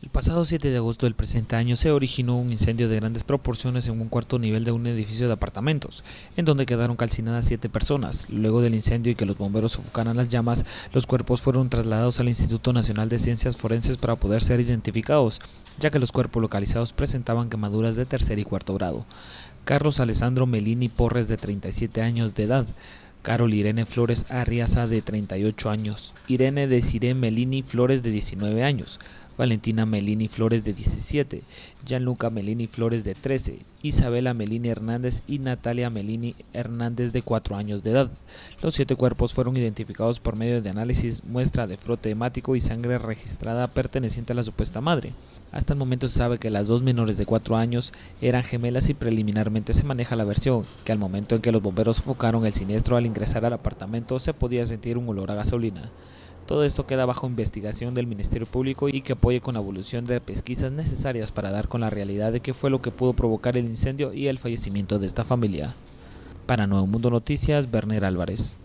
pasado 7 de agosto del presente año se originó un incendio de grandes proporciones en un cuarto nivel de un edificio de apartamentos, en donde quedaron calcinadas 7 personas. Luego del incendio y que los bomberos sofocaran las llamas, los cuerpos fueron trasladados al Instituto Nacional de Ciencias Forenses para poder ser identificados, ya que los cuerpos localizados presentaban quemaduras de tercer y cuarto grado. Carlos Alessandro Melini Porres, de 37 años de edad; Carol Irene Flores Arriaza, de 38 años; Irene Desiree Melini Flores, de 19 años; Valentina Melini Flores, de 17, Gianluca Melini Flores, de 13, Isabela Melini Hernández y Natalia Melini Hernández, de 4 años de edad. Los 7 cuerpos fueron identificados por medio de análisis, muestra de frote hemático y sangre registrada perteneciente a la supuesta madre. Hasta el momento se sabe que las 2 menores de 4 años eran gemelas y preliminarmente se maneja la versión que al momento en que los bomberos sofocaron el siniestro, al ingresar al apartamento se podía sentir un olor a gasolina. Todo esto queda bajo investigación del Ministerio Público y que apoye con la evolución de pesquisas necesarias para dar con la realidad de qué fue lo que pudo provocar el incendio y el fallecimiento de esta familia. Para Nuevo Mundo Noticias, Berner Álvarez.